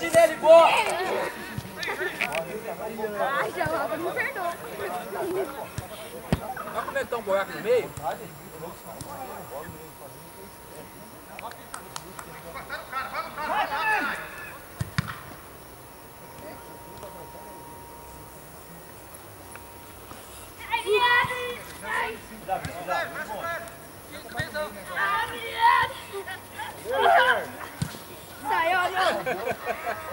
Explode nele, boa! Ai, já logo me perdoa. Olha como é que tá um buraco no meio. Sai, olha!